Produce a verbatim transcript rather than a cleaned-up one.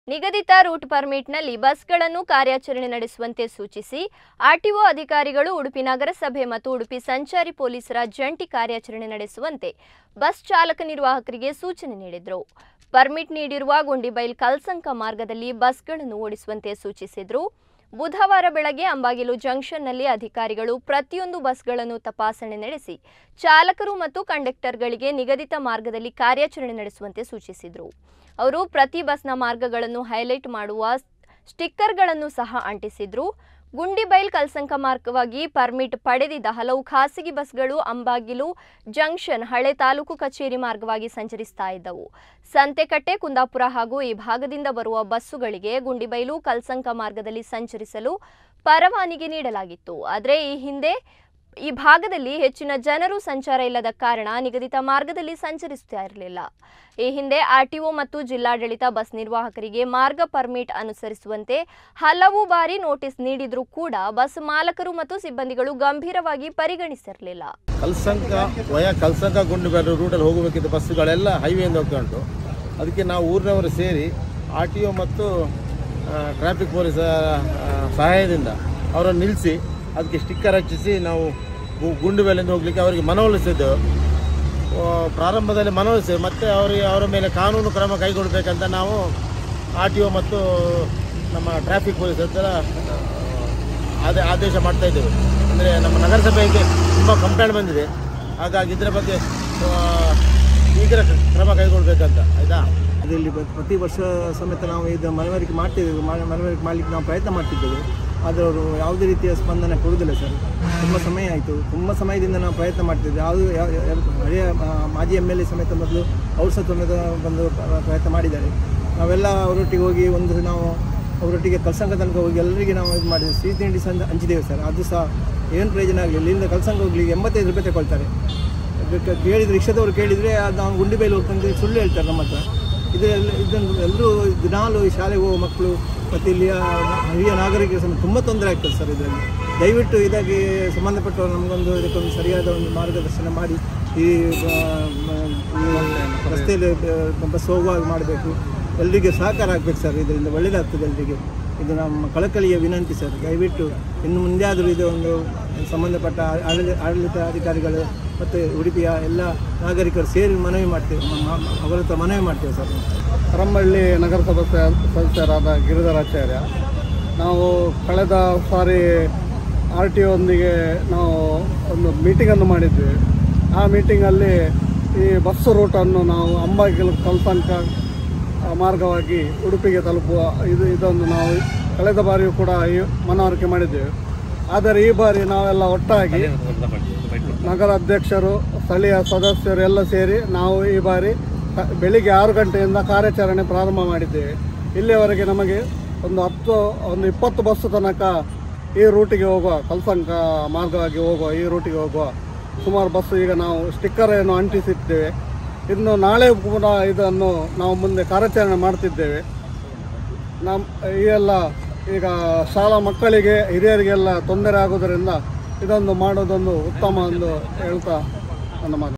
ನಿಗದಿತ ರೂಟ್ ಪರ್ಮಿಟ್ನಲ್ಲಿ ಬಸ್ಗಳನ್ನು ಕಾರ್ಯಾಚರಣೆ ನಡೆಸುವಂತೆ ಸೂಚಿಸಿ ಆರ್ಟಿಒ ಅಧಿಕಾರಿಗಳು ಉಡುಪಿ ನಗರಸಭೆ ಮತ್ತು ಉಡುಪಿ ಸಂಚಾರಿ ಪೊಲೀಸರ ಜಂಟಿ ಕಾರ್ಯಾಚರಣೆ ನಡೆಸುವಂತೆ ಬಸ್ ಚಾಲಕ ನಿರ್ವಾಹಕರಿಗೆ ಸೂಚನೆ ನೀಡಿದರು. ಪರ್ಮಿಟ್ ನೀಡಿರುವ ಗುಂಡಿಬೈಲ್ ಕಲ್ಸಂಕ ಮಾರ್ಗದಲ್ಲಿ ಬಸ್ಗಳನ್ನು ಓಡಿಸುವಂತೆ ಸೂಚಿಸಿದರು. ಬುಧವಾರ ಬೆಳಗ್ಗೆ ಅಂಬಾಗಿಲು ಜಂಕ್ಷನ್ನಲ್ಲಿ ಅಧಿಕಾರಿಗಳು ಪ್ರತಿಯೊಂದು ಬಸ್ಗಳನ್ನು ತಪಾಸಣೆ ನಡೆಸಿ ಚಾಲಕರು ಮತ್ತು ಕಂಡಕ್ಟರ್ಗಳಿಗೆ ನಿಗದಿತ ಮಾರ್ಗದಲ್ಲಿ ಕಾರ್ಯಾಚರಣೆ ನಡೆಸುವಂತೆ ಸೂಚಿಸಿದರು. ಅವರು ಪ್ರತಿ ಬಸ್ನ ಮಾರ್ಗಗಳನ್ನು ಹೈಲೈಟ್ ಮಾಡುವ ಸ್ಟಿಕ್ಕರ್ಗಳನ್ನು ಸಹ ಅಂಟಿಸಿದ್ರು. ಗುಂಡಿಬೈಲ್ ಕಲ್ಸಂಕ ಮಾರ್ಗವಾಗಿ ಪರ್ಮಿಟ್ ಪಡೆದಿದ್ದ ಹಲವು ಖಾಸಗಿ ಬಸ್ಗಳು ಅಂಬಾಗಿಲು ಜಂಕ್ಷನ್ ಹಳೆ ತಾಲೂಕು ಕಚೇರಿ ಮಾರ್ಗವಾಗಿ ಸಂಚರಿಸ್ತಾ ಇದ್ದವು. ಸಂತೆಕಟ್ಟೆ, ಕುಂದಾಪುರ ಹಾಗೂ ಈ ಭಾಗದಿಂದ ಬರುವ ಬಸ್ಸುಗಳಿಗೆ ಗುಂಡಿಬೈಲು ಕಲ್ಸಂಕ ಮಾರ್ಗದಲ್ಲಿ ಸಂಚರಿಸಲು ಪರವಾನಗಿ ನೀಡಲಾಗಿತ್ತು. ಆದರೆ ಈ ಹಿಂದೆ ಈ ಭಾಗದಲ್ಲಿ ಹೆಚ್ಚಿನ ಜನರು ಸಂಚಾರ ಇಲ್ಲದ ಕಾರಣ ನಿಗದಿತ ಮಾರ್ಗದಲ್ಲಿ ಸಂಚರಿಸುತ್ತಾ ಇರಲಿಲ್ಲ. ಈ ಹಿಂದೆ ಆರ್ಟಿಒ ಮತ್ತು ಜಿಲ್ಲಾಡಳಿತ ಬಸ್ ನಿರ್ವಾಹಕರಿಗೆ ಮಾರ್ಗ ಪರ್ಮಿಟ್ ಅನುಸರಿಸುವಂತೆ ಹಲವು ಬಾರಿ ನೋಟಿಸ್ ನೀಡಿದ್ರೂ ಕೂಡ ಬಸ್ ಮಾಲಕರು ಮತ್ತು ಸಿಬ್ಬಂದಿಗಳು ಗಂಭೀರವಾಗಿ ಪರಿಗಣಿಸಿರಲಿಲ್ಲ. ಕಲ್ಸಂಕ ವಯ ಕಲ್ಸಂಕ ಗುಂಡಿಬೈಲು ರೂಟಲ್ಲಿ ಹೋಗಬೇಕಿದ್ದ ಬಸ್ಸುಗಳೆಲ್ಲ ಹೈವೇಯಿಂದ ಹೋಗ್ತಾ ಉಂಟು. ಅದಕ್ಕೆ ನಾವು ಊರಿನವರು ಸೇರಿ ಆರ್ಟಿಒ ಮತ್ತು ಟ್ರಾಫಿಕ್ ಪೊಲೀಸರ ಸಹಾಯದಿಂದ ಅವರನ್ನು ನಿಲ್ಲಿಸಿ ಅದಕ್ಕೆ ಸ್ಟಿಕ್ಕರ್ ಹಚ್ಚಿಸಿ ನಾವು ಗುಂಡಿಬೈಲಿಂದ ಹೋಗಲಿಕ್ಕೆ ಅವರಿಗೆ ಮನವೊಲಿಸಿದ್ದೆವು. ಪ್ರಾರಂಭದಲ್ಲಿ ಮನವೊಲಿಸಿ ಮತ್ತೆ ಅವರಿಗೆ ಅವರ ಮೇಲೆ ಕಾನೂನು ಕ್ರಮ ಕೈಗೊಳ್ಳಬೇಕಂತ ನಾವು ಆರ್ ಟಿ ಒ ಮತ್ತು ನಮ್ಮ ಟ್ರಾಫಿಕ್ ಪೊಲೀಸ್ ಹತ್ರ ಆದೇ ಆದೇಶ ಮಾಡ್ತಾಯಿದ್ದೇವೆ. ಅಂದರೆ ನಮ್ಮ ನಗರಸಭೆಗೆ ತುಂಬ ಕಂಪ್ಲೇಂಟ್ ಬಂದಿದೆ. ಹಾಗಾಗಿ ಇದರ ಬಗ್ಗೆ ಶೀಘ್ರ ಕ್ರಮ ಕೈಗೊಳ್ಳಬೇಕಂತ. ಆಯಿತಾ, ಇದರಲ್ಲಿ ಪ್ರತಿ ವರ್ಷ ಸಮೇತ ನಾವು ಇದು ಮನವರಿಕೆ ಮಾಡ್ತಿದ್ದೇವೆ ಮನವರಿಕೆ ಮಾಡಲಿಕ್ಕೆ ನಾವು ಪ್ರಯತ್ನ ಮಾಡ್ತಿದ್ದೇವೆ. ಆದರೆ ಅವರು ಯಾವುದೇ ರೀತಿಯ ಸ್ಪಂದನೆ ಕೊಡುವುದಿಲ್ಲ ಸರ್. ತುಂಬ ಸಮಯ ಆಯಿತು, ತುಂಬ ಸಮಯದಿಂದ ನಾವು ಪ್ರಯತ್ನ ಮಾಡ್ತಿದ್ವಿ. ಯಾವುದು ಹಳೆಯ ಮಾಜಿ ಎಮ್ ಎಲ್ ಎ ಸಮೇತ ಮೊದಲು ಅವ್ರು ಸಹ ಸಮೇತ ಬಂದು ಪ್ರಯತ್ನ ಮಾಡಿದ್ದಾರೆ. ನಾವೆಲ್ಲ ಅವರೊಟ್ಟಿಗೆ ಹೋಗಿ ಒಂದು ನಾವು ಅವರೊಟ್ಟಿಗೆ ಕಲ್ಸಂಕ ತನಕ ಹೋಗಿ ಎಲ್ಲರಿಗೆ ನಾವು ಇದು ಮಾಡಿದ್ವಿ. ಸಿಹಿ ತಿಂಡಿ ಸಹ ಹಂಚಿದ್ದೇವೆ ಸರ್. ಅದು ಸಹ ಏನು ಪ್ರಯೋಜನ ಆಗಲಿಲ್ಲ. ಇಲ್ಲಿಂದ ಕಲ್ಸಂಕ ಹೋಗ್ಲಿಕ್ಕೆ ಎಂಬತ್ತೈದು ರೂಪಾಯಿ ತಗೊಳ್ತಾರೆ. ಕೇಳಿದರೆ ರಿಕ್ಷಾದವರು ಕೇಳಿದರೆ ಅದು ನಾವು ಗುಂಡಿಬೈಲು ಹೋಗ್ತಂದ್ರೆ ಸುಳ್ಳು ಹೇಳ್ತಾರೆ ನಮ್ಮ ಹತ್ರ. ಇದೆಲ್ಲ ಇದನ್ನು ಎಲ್ಲರೂ ದಿನಾಲು ಶಾಲೆಗೆ ಹೋಗೋ ಮಕ್ಕಳು ಮತ್ತು ಇಲ್ಲಿಯ ಹಿರಿಯ ನಾಗರಿಕರು ಸಹ ತುಂಬ ತೊಂದರೆ ಆಗ್ತದೆ ಸರ್. ಇದರಲ್ಲಿ ದಯವಿಟ್ಟು ಇದಾಗಿ ಸಂಬಂಧಪಟ್ಟವರು ನಮಗೊಂದು ಇದಕ್ಕೊಂದು ಸರಿಯಾದ ಒಂದು ಮಾರ್ಗದರ್ಶನ ಮಾಡಿ ಈ ರಸ್ತೆಯಲ್ಲಿ ಬಸ್ ಹೋಗುವಾಗ ಮಾಡಬೇಕು. ಎಲ್ಲರಿಗೆ ಸಹಕಾರ ಆಗಬೇಕು ಸರ್. ಇದರಿಂದ ಒಳ್ಳೆಯದಾಗ್ತದೆ ಎಲ್ಲರಿಗೆ. ಇದು ನಮ್ಮ ಕಳಕಳಿಯ ವಿನಂತಿ ಸರ್. ದಯವಿಟ್ಟು ಇನ್ನು ಮುಂದೆ ಆದರೂ ಇದು ಒಂದು ಸಂಬಂಧಪಟ್ಟ ಆಡಳಿತ ಆಡಳಿತಾಧಿಕಾರಿಗಳು ಮತ್ತು ಉಡುಪಿಯ ಎಲ್ಲ ನಾಗರಿಕರು ಸೇರಿ ಮನವಿ ಮಾಡ್ತೇವೆ ಅವರ ಹತ್ರ ಮನವಿ ಮಾಡ್ತೇವೆ ಸರ್. ಕರಂಬಳ್ಳಿ ನಗರಸಭಾ ಸದಸ್ಯರಾದ ಗಿರಿಧರಾಚಾರ್ಯ. ನಾವು ಕಳೆದ ಸಾರಿ ಆರ್ ಟಿ ಒಂದಿಗೆ ನಾವು ಒಂದು ಮೀಟಿಂಗನ್ನು ಮಾಡಿದ್ವಿ. ಆ ಮೀಟಿಂಗಲ್ಲಿ ಈ ಬಸ್ಸು ರೂಟನ್ನು ನಾವು ಅಂಬಾಗಿಲು ಕಲ್ಸಂಕ ಮಾರ್ಗವಾಗಿ ಉಡುಪಿಗೆ ತಲುಪುವ ಇದು ಇದೊಂದು ನಾವು ಕಳೆದ ಬಾರಿಯೂ ಕೂಡ ಈ ಮನವರಿಕೆ ಮಾಡಿದ್ದೇವೆ. ಆದರೆ ಈ ಬಾರಿ ನಾವೆಲ್ಲ ಒಟ್ಟಾಗಿ ನಗರ ಅಧ್ಯಕ್ಷರು, ಸ್ಥಳೀಯ ಸದಸ್ಯರು ಎಲ್ಲ ಸೇರಿ ನಾವು ಈ ಬಾರಿ ಬೆಳಿಗ್ಗೆ ಆರು ಗಂಟೆಯಿಂದ ಕಾರ್ಯಾಚರಣೆ ಪ್ರಾರಂಭ ಮಾಡಿದ್ದೇವೆ. ಇಲ್ಲಿಯವರೆಗೆ ನಮಗೆ ಒಂದು ಹತ್ತು ಒಂದು ಇಪ್ಪತ್ತು ಬಸ್ಸು ತನಕ ಈ ರೂಟಿಗೆ ಹೋಗುವ ಕಲ್ಸಂಕ ಮಾರ್ಗವಾಗಿ ಹೋಗುವ ಈ ರೂಟಿಗೆ ಹೋಗುವ ಸುಮಾರು ಬಸ್ಸು ಈಗ ನಾವು ಸ್ಟಿಕ್ಕರನ್ನು ಅಂಟಿಸಿದ್ದೇವೆ. ಇನ್ನು ನಾಳೆ ಕೂಡ ಇದನ್ನು ನಾವು ಮುಂದೆ ಕಾರ್ಯಾಚರಣೆ ಮಾಡ್ತಿದ್ದೇವೆ. ನಮ್ಮ ಈ ಎಲ್ಲ ಈಗ ಶಾಲಾ ಮಕ್ಕಳಿಗೆ ಹಿರಿಯರಿಗೆಲ್ಲ ತೊಂದರೆ ಆಗುವುದರಿಂದ ಇದೊಂದು ಮಾಡೋದೊಂದು ಉತ್ತಮ ಎಂದು ಹೇಳ್ತಾ ನನ್ನ ಮಾತು.